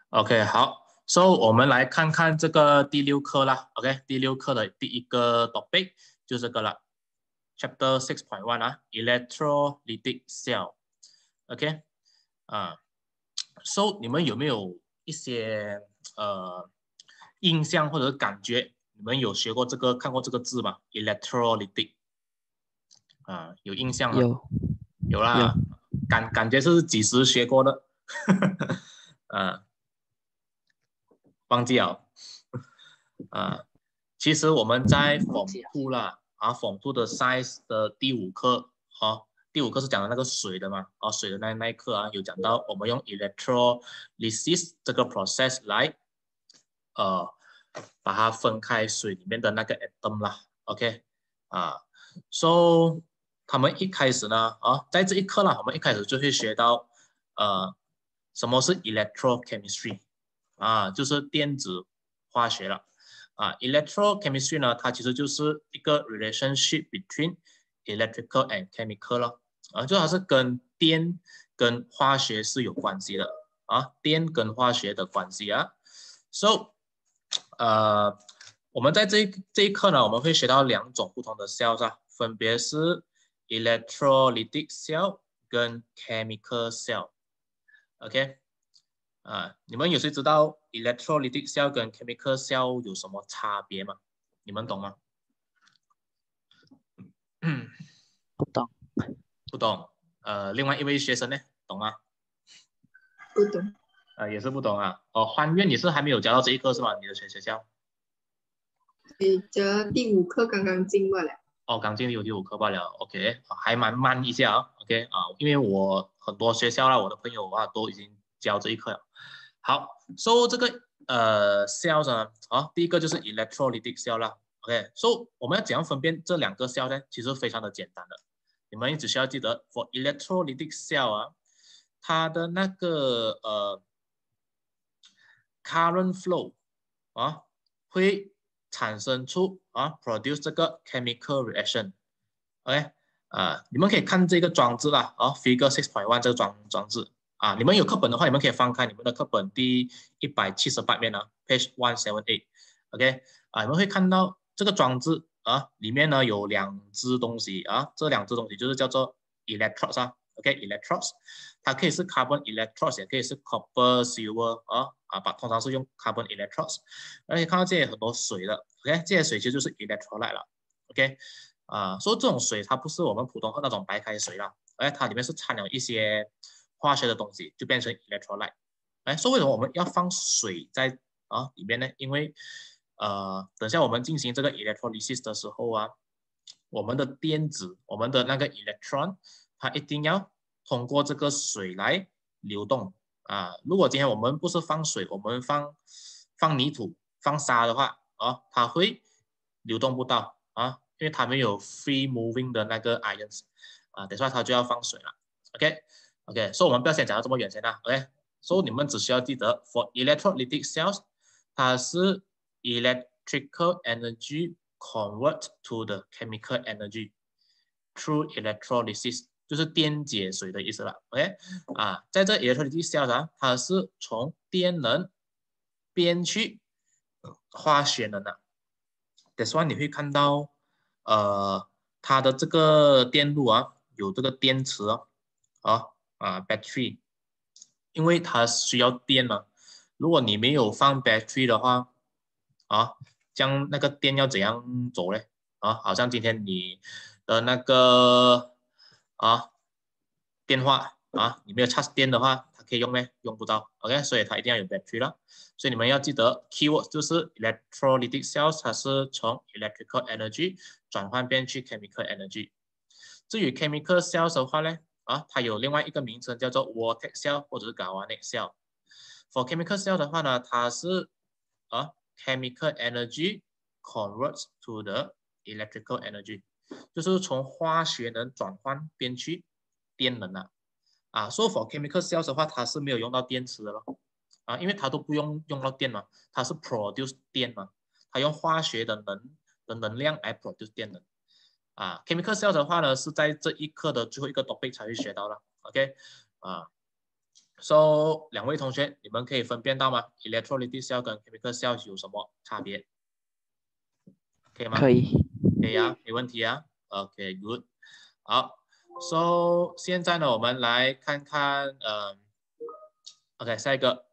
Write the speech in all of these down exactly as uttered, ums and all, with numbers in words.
OK， 好 ，So 我们来看看这个第六课啦。OK， 第六课的第一个 topic 就这个了 ，Chapter six point one 啊 ，Electrolytic Cell。OK， 啊 ，So 你们有没有一些呃印象或者感觉？你们有学过这个、看过这个字吗 ？Electrolytic 啊，有印象吗？ 有有啦， 有感感觉是几时学过的？啊。忘记了啊。其实我们在 Form two 啦，啊，Form two 的 Science 的第五课，哦，第五课是讲的那个水的嘛，啊，水的那那一课啊，有讲到我们用 electrolysis 这个 process 来，呃，把它分开水里面的那个 atom 啦 ，OK， 啊 ，So 他们一开始呢，啊，在这一课啦，我们一开始就会学到，呃，什么是 electrochemistry。啊，就是电子化学了啊。Electrochemistry 呢，它其实就是一个 relationship between electrical and chemical 咯，啊，就它是跟电跟化学是有关系的啊，电跟化学的关系啊。So， 呃，我们在这一这一课呢，我们会学到两种不同的 cells 啊，分别是 electrolytic cell 跟 chemical cell。OK。啊，你们有谁知道 electrolytic cell 跟 chemical cell 有什么差别吗？你们懂吗？ 不懂？ 不懂。呃，另外一位学生呢，懂吗？ 不懂。 呃，也是不懂啊。哦，欢苑你是还没有教到这一课是吗？你的学学校？ 你这第五课刚刚进过来。 哦，刚进有第五课罢了。OK， 还蛮慢一下啊。OK 啊，因为我很多学校啦，我的朋友啊都已经教这一课了。好 ，So 这个呃 cells 呢，啊，第一个就是 electrolytic cell 啦。OK，So 我们要怎样分辨这两个 cell 呢？其实非常的简单的，你们只需要记得 for electrolytic cell 啊，它的那个呃 current flow 啊会产生出啊 produce 这个 chemical reaction。OK， 啊，你们可以看这个装置啦，啊 ，Figure six point one 这个装装置。啊，你们有课本的话，你们可以翻开你们的课本第一百七十八面啊 ，page one seven eight，OK， 啊，你们会看到这个装置啊，里面呢有两只东西啊，这两只东西就是叫做 electrodes 啊 ，OK，electrodes， 它可以是 carbon electrodes， 也可以是 copper silver 啊啊，把通常是用 carbon electrodes， 而且看到这里很多水的 ，OK， 这些水其实就是 electrolyte 了 ，OK， 啊，所以这种水它不是我们普通喝那种白开水啦，哎，它里面是掺了一些化学的东西就变成 electrolyte。哎，所以为什么我们要放水在啊里面呢？因为呃，等下我们进行这个 electrolysis 的时候啊，我们的电子，我们的那个 electron， 它一定要通过这个水来流动啊。如果今天我们不是放水，我们放放泥土、放沙的话啊，它会流动不到啊，因为它没有 free moving 的那个 ions 啊，等下它就要放水了。OK。OK， 所以我们不要先讲到这么远先啦。OK， 所以你们只需要记得 ，for electrolytic cells， 它是 electrical energy convert to the chemical energy through electrolysis， 就是电解水的意思了。OK， 啊，在这 electrolytic cells 啊，它是从电能变去化学能的。That's why 你会看到，呃，它的这个电路啊，有这个电池哦，啊。啊 battery， 因为它需要电嘛。如果你没有放 battery 的话，啊，这样那个电要怎样走呢？啊，好像今天你的那个啊电话啊，你没有插电的话，它可以用咩？用不到。OK， 所以它一定要有 battery 了。所以你们要记得 keyword 就是 electrolytic cells， 它是从 electrical energy 转换变去 chemical energy。至于 chemical cells 的话呢？啊，它有另外一个名称叫做 Voltaic cell 或者是 Galvanic cell。For chemical cell 的话呢，它是啊 chemical energy converts to the electrical energy， 就是从化学能转换变去电能了。啊，所以 for chemical cells 的话，它是没有用到电池的咯。啊，因为它都不用用到电嘛，它是 produce 电嘛，它用化学的能的能量来 produce 电能。啊 ，chemical cell 的话呢，是在这一课的最后一个 topic 才会学到了 ，OK， 啊， So 两位同学，你们可以分辨到吗 ？electrolytic cell 跟 chemical cell 有什么差别？可以吗？ 可以。 可以啊，没问题啊。OK good。好 ，So 现在呢，我们来看看，嗯 ，OK 下一个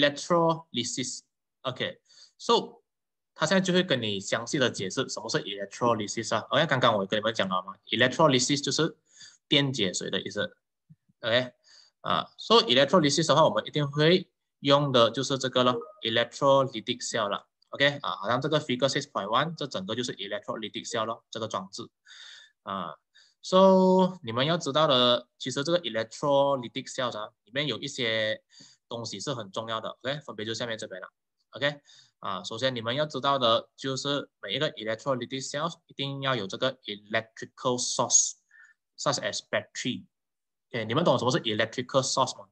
electrolysis。OK，So 他现在就会跟你详细的解释什么是 electrolysis 啊。OK， 刚刚我跟你们讲了嘛 ，electrolysis 就是电解水的意思。OK， 啊，所以 electrolysis 的话，我们一定会用的就是这个了 ，electrolytic cell 了。OK， 啊，好像这个 figure six point one 这整个就是 electrolytic cell 咯，这个装置。啊 ，So 你们要知道的，其实这个 electrolytic cell 啊，里面有一些东西是很重要的。OK， 分别就下面这边了。OK， 啊，首先你们要知道的就是每一个 electrolytic cell 一定要有这个 electrical source，such as battery。OK， 你们懂什么是 electrical source 吗？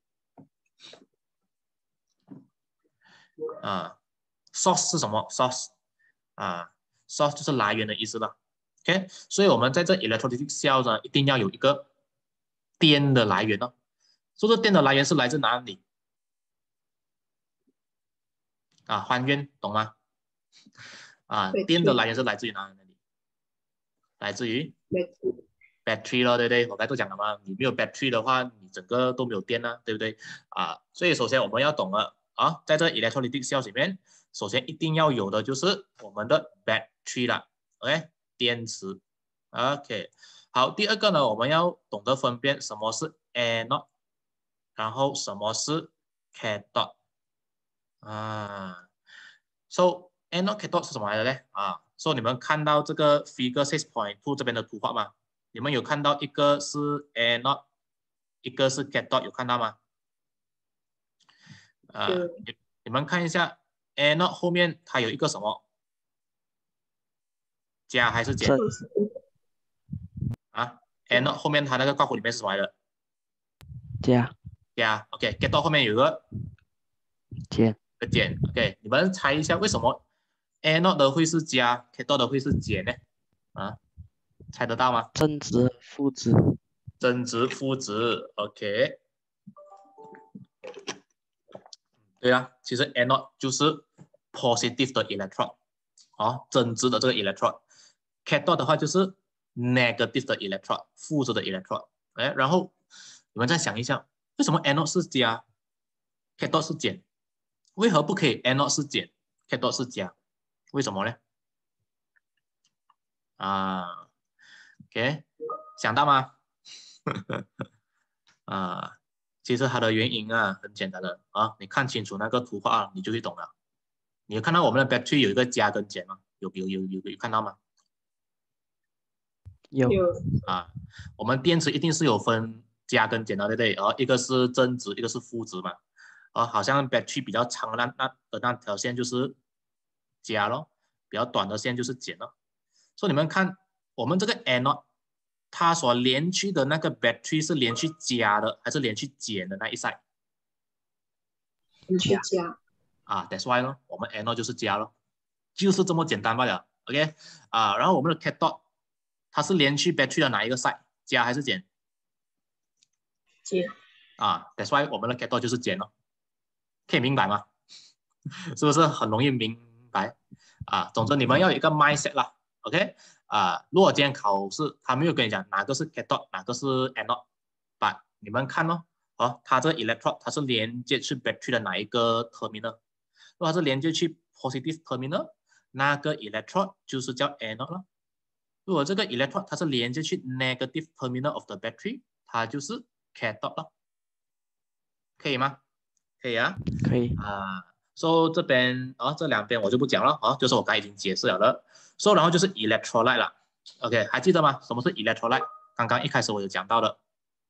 啊 ，source 是什么 ？source 啊 ，source 就是来源的意思了。OK， 所以我们在这 electrolytic cell 呢，一定要有一个电的来源哦。所以这电的来源是来自哪里？啊，还原懂吗？啊，电的来源是来自于哪里？来自于 battery 咯，对不对？我刚才都讲了嘛，你没有 battery 的话，你整个都没有电啊，对不对？啊，所以首先我们要懂了啊，在这 electrolytic cell 里面，首先一定要有的就是我们的 battery 啦 ，OK， 电池 ，OK。好，第二个呢，我们要懂得分辨什么是 anode， 然后什么是 cathode 啊。So anode cathode 是什么来的呢？啊，所以你们看到这个 figure six point two 这边的图画吗？你们有看到一个是 anode， 一个是 cathode， 有看到吗？啊，你你们看一下 anode 后面它有一个什么？加还是减？啊 ，anode 后面它那个括弧里面是什么来的？ 加。 加 ，OK，cathode 后面有个减。 个减 ，OK， 你们猜一下为什么 anode 的会是加 ，cathode 的会是减呢？啊，猜得到吗？ 正值负值。 正值负值 ，OK。对啊，其实 anode 就是 positive 的 electron， 啊，正值的这个 electron。cathode 的话就是 negative 的 electron， 负值的 electron。哎，然后你们再想一下，为什么 anode 是加 ，cathode 是减？为何不可以 anode 是减 ，cathode 是加？为什么呢？啊 ，OK， 想到吗？啊，其实它的原因啊很简单的啊，你看清楚那个图画啊，你就会懂了。你有看到我们的 battery 有一个加跟减吗？有有有有有看到吗？ 有。 啊，我们电池一定是有分加跟减的，对不对？啊，一个是正值，一个是负值嘛。啊，好像 battery 比较长的那那的那条线就是加咯，比较短的线就是减咯。所以你们看我们这个 anode， 它所连去的那个 battery 是连去加的，还是连去减的那一 side？ 连去加。 啊 ，that's why 咯，我们 anode 就是加咯，就是这么简单罢了。OK， 啊，然后我们的 cathode， 它是连去 battery 的哪一个 side？ 加还是减？ 减。 啊 ，that's why 我们的 cathode 就是减咯，可以明白吗？是不是很容易明白？啊，总之你们要有一个 mindset 啦 ，OK？ 啊，如果今天考试他没有跟你讲哪个是 cathode， 哪个是 anode， 把你们看哦，哦，它这个 electrode 它是连接去 battery 的哪一个 terminal？ 如果它是连接去 positive terminal， 那个 electrode 就是叫 anode 了。如果这个 electrode 它是连接去 negative terminal of the battery， 它就是 cathode 了，可以吗？可以啊。 可以。 啊。So 这边啊、哦，这两边我就不讲了啊、哦，就是我刚才已经解释了的。So 然后就是 electrolyte 了 ，OK， 还记得吗？什么是 electrolyte？ 刚刚一开始我有讲到的。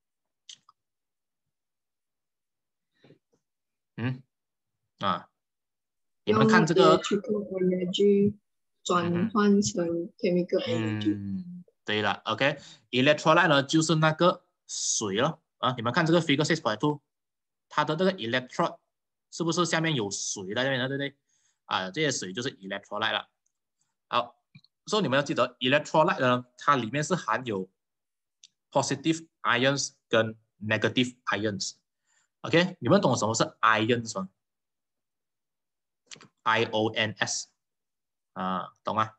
嗯，啊，你们看这个 electrical energy 转换成 chemical energy。 嗯，对了 ，OK，electrolyte 呢就是那个水了啊。你们看这个 figure six point two， 它的这个 electrode 是不是下面有水在那边的，对不对？啊，这些水就是 electrolyte 了。好，所以你们要记得 electrolyte 呢，它里面是含有 positive ions 跟 negative ions。 OK， 你们懂什么是 ions 吗 ？I O N S 啊，懂吗？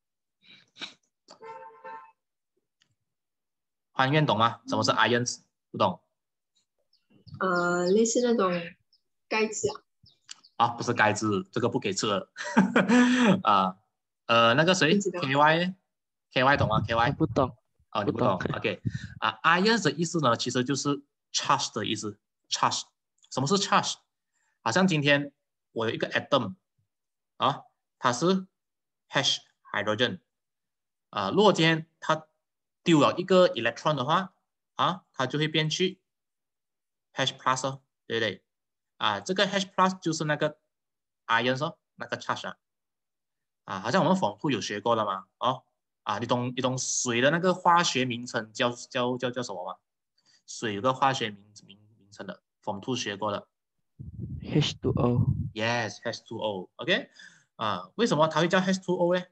欢愿懂吗？什么是 ions？ 不懂呃，类似那种盖子啊， 啊？不是盖子，这个不给吃的啊。呃，那个谁不知道。 ，K Y K Y 懂吗我 ？K Y 不懂， 哦，你不懂。 不懂 ？OK 啊，ions 的意思呢，其实就是 charge 的意思。charge 什么是 charge？好像今天我有一个 atom 啊，它是 hash hydrogen 啊，如果今天它丢了一个 electron 的话啊，它就会变去 hash plus 哦，对不对？啊，这个 hash plus 就是那个 ions 哦，那个 charge 啊，啊，好像我们仿兔有学过的嘛，哦，啊，你懂你懂水的那个化学名称叫叫叫叫什么吗？水有个化学名名名称的，仿兔学过的 H 二 O ，yes H 二 O，OK， 啊，为什么它会叫 H 二 O 呢？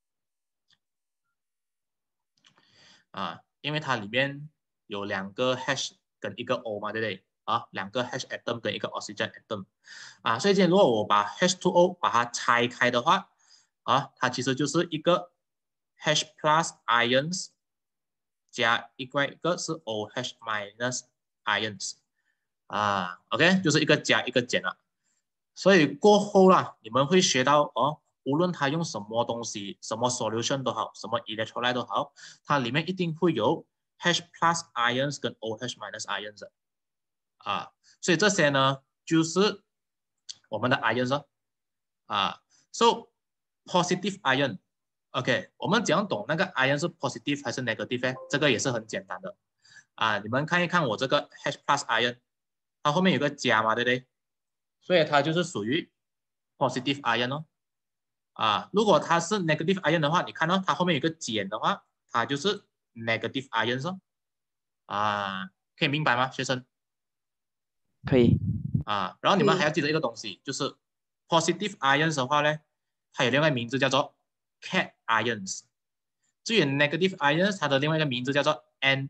啊，因为它里面有两个 hash 跟一个 O 嘛，对不对？啊，两个 hash atom 跟一个 oxygen atom，啊，所以今天如果我把 H 二 O 把它拆开的话，啊，它其实就是一个 hash plus ions 加另外一个是 OH minus ions，啊 ，OK， 就是一个加一个减了。所以过后啦，你们会学到哦，无论它用什么东西，什么 solution 都好，什么 electrolyte 都好，它里面一定会有 H plus ions 跟 OH minus ions 的啊，所以这些呢就是我们的 ions 哦啊 ，so positive ion。OK， 我们怎样懂那个 ion 是 positive 还是 negative 呢？这个也是很简单的啊，你们看一看我这个 H plus ion， 它后面有个加嘛，对不对？所以它就是属于 positive ion 哦。啊，如果它是 negative ion 的话，你看到它后面有个减的话，它就是 negative ions 哦。啊，可以明白吗，学生？ 可以。 啊，然后你们还要记得一个东西，就是 positive ions 的话呢，它有另外一个名字叫做 cation ions。至于 negative ions，它的另外一个名字叫做 anions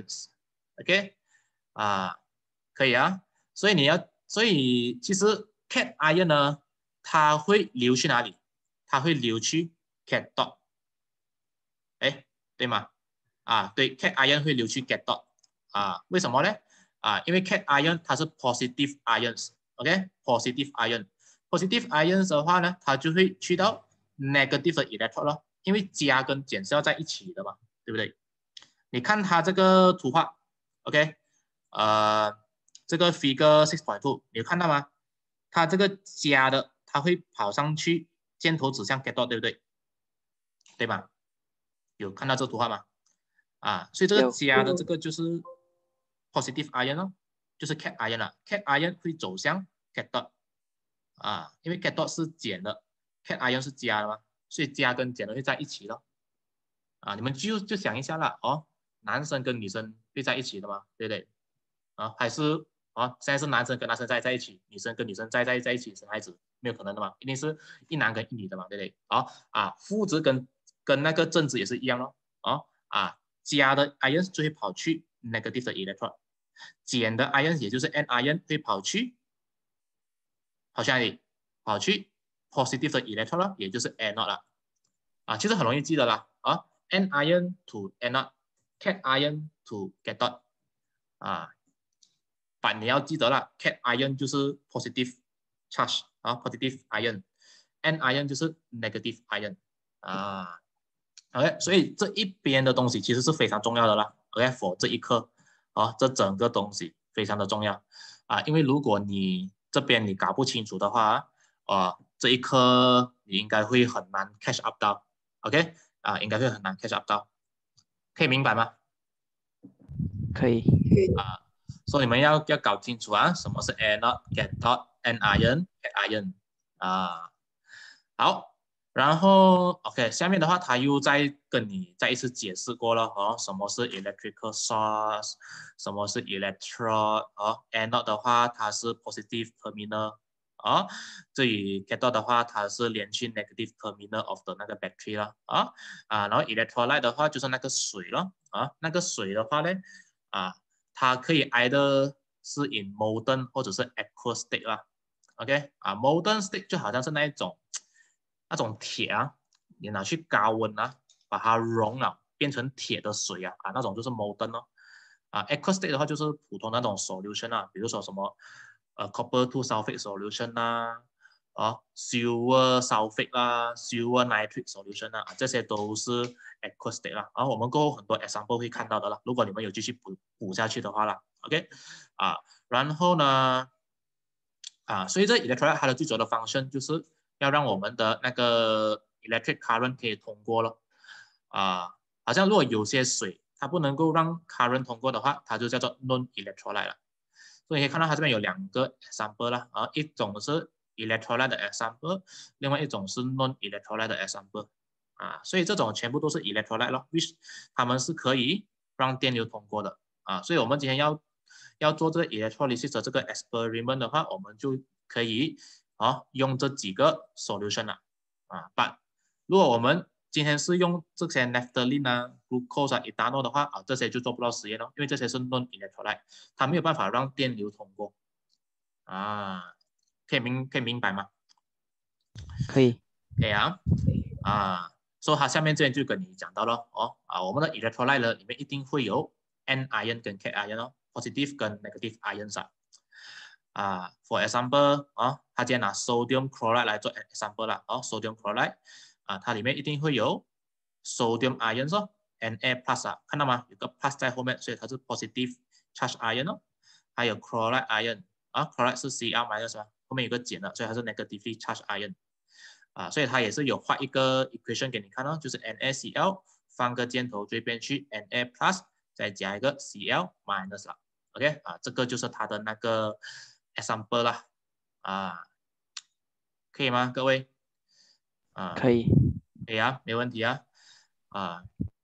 ions。OK， 啊，可以啊。所以你要，所以其实 cation ion 呢，它会流去哪里？它会流去 cathode。哎，对吗？啊，对 ，cation ion 会流去 cathode。啊，为什么呢？啊，因为 cation ion 它是 positive ions，OK，positive ion，positive ions 的话呢，它就会去到 negative 的 electron 咯，因为加跟减是要在一起的嘛，对不对？你看它这个图画 ，OK， 呃，这个 figure six point two， 你有看到吗？它这个加的，它会跑上去，箭头指向 cathode， 对不对？对吧？有看到这图画吗？啊，所以这个有加的这个就是 positive ion 哦，就是 cation ion 啊 ，cation ion 会走向 cathode 啊，因为 cathode 是减的 ，cation ion 是加的嘛，所以加跟减的会在一起咯。啊，你们就就想一下啦，哦，男生跟女生会在一起的吗？对不对？啊，还是啊，现在是男生跟男生在在一起，女生跟女生在在在一起生孩子，没有可能的嘛，一定是一男跟一女的嘛，对不对？啊啊，父子跟跟那个正子也是一样咯，啊啊，加的 ion 就会跑去 negative 的 electron， 减的 ion 也就是 n ion 会跑去跑去哪里？跑去 positive 的 electron 了，也就是 anode 了。啊，其实很容易记得啦，啊 ，n ion to anode，cation ion to cathode， 啊，反你要记得啦 ，cation ion 就是 positive charge 啊 ，positive ion，n ion 就是 negative ion 啊。OK， 所以这一边的东西其实是非常重要的啦。OK，for 这一课啊，这整个东西非常的重要啊，因为如果你这边你搞不清楚的话，啊，这一课你应该会很难 catch up 到。OK， 啊，应该会很难 catch up 到，可以明白吗？ 可以。 啊，所以你们要要搞清楚啊，什么是 anode、cathode、anion、cation 啊。好，然后 OK， 下面的话他又再跟你再一次解释过了哦，什么是 electrical source， 什么是 electrode 哦 ，anode 的话它是 positive terminal 啊，至于 cathode 的话它是连去 negative terminal of 的那个 battery 了啊啊，然后 electrolyte 的话就是那个水了啊，那个水的话呢啊，它可以 either 是 in molten 或者是 aqueous state 啦。OK 啊 ，molten state 就好像是那一种那种铁啊，你拿去高温啊，把它熔了变成铁的水啊啊，那种就是 molten 哦。啊 aqueous state 的话就是普通那种 solution 啊，比如说什么呃 copper two sulfate solution 啦、啊，啊 silver sulfate 啦、啊、silver nitrate solution 啦、啊，这些都是 aqueous state 啦。然后我们过后很多 example 会看到的啦，如果你们有继续补补下去的话啦 ，OK 啊，然后呢？啊，所以这 electrolyte 它的最主要的 function 就是要让我们的那个 electric current 可以通过了。啊，好像如果有些水它不能够让 current 通过的话，它就叫做 non-electrolyte 了。所以可以看到它这边有两个 example 啦，啊，一种是 electrolyte 的 example， 另外一种是 non-electrolyte 的 example。啊，所以这种全部都是 electrolyte 咯 ，which 它们是可以让电流通过的。啊，所以我们今天要要做这个 electrolysis 的这个 experiment 的话，我们就可以啊用这几个 solution 了啊。But 如果我们今天是用这些 naphthalene 啊、glucose 啊、ethanol 的话啊，这些就做不到实验了，因为这些是 non-electrolyte， 它没有办法让电流通过啊。可以明可以明白吗？ 可以。 可以啊啊。所以它下面这边就跟你讲到了哦啊，我们的 electrolyte 呢里面一定会有 N ion 跟 K ion 哦 ，positive 跟 negative ions 啊。啊 ，for example 啊，它今天拿 sodium chloride 来做 example 啦，哦 ，sodium chloride 啊，它里面一定会有 sodium ions 哦 ，Na plus 啊，看到吗？有个 plus 在后面，所以它是 positive charge ion 哦。还有 chloride ion 啊 ，chloride 是 Cl minus 吧，后面有个减的，所以它是 negatively charge ion。啊，所以它也是有画一个 equation 给你看哦，就是 NaCl 放个箭头这边去 Na plus 再加一个 Cl minus 啦 ，OK 啊，这个就是它的那个 example 啦，啊，可以吗，各位？啊， 可以。 可以啊，没问题啊，啊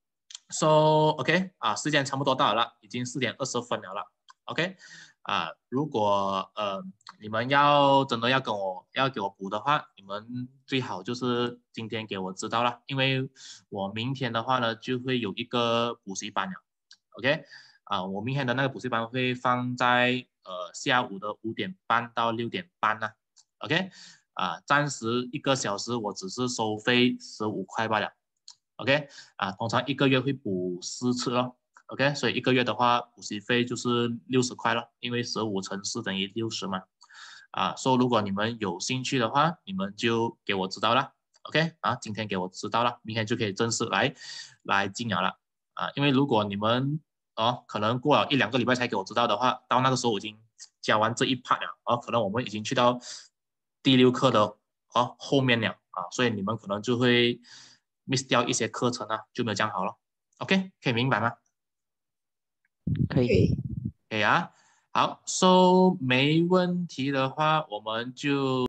，so OK 啊，时间差不多到了，已经四点二十分了了 ，OK。啊，如果呃你们要真的要跟我要给我补的话，你们最好就是今天给我知道了，因为我明天的话呢就会有一个补习班了 ，OK， 啊，我明天的那个补习班会放在呃下午的五点半到六点半呢 ，OK， 啊，暂时一个小时我只是收费十五块罢了 ，OK， 啊，通常一个月会补四次咯。OK， 所以一个月的话，补习费就是六十块了，因为十五乘四等于六十嘛。啊，所以如果你们有兴趣的话，你们就给我知道了。OK， 啊，今天给我知道了，明天就可以正式来来进了了。啊，因为如果你们哦，可能过了一两个礼拜才给我知道的话，到那个时候我已经教完这一 part 了，哦，可能我们已经去到第六课的哦后面了啊，所以你们可能就会 miss 掉一些课程啊，就没有讲好了。OK， 可以明白吗？ 可以。 可以啊，好 ，so 没问题的话，我们就。